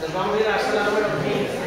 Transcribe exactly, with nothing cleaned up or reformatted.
Nos vamos a ir a la sala número quince.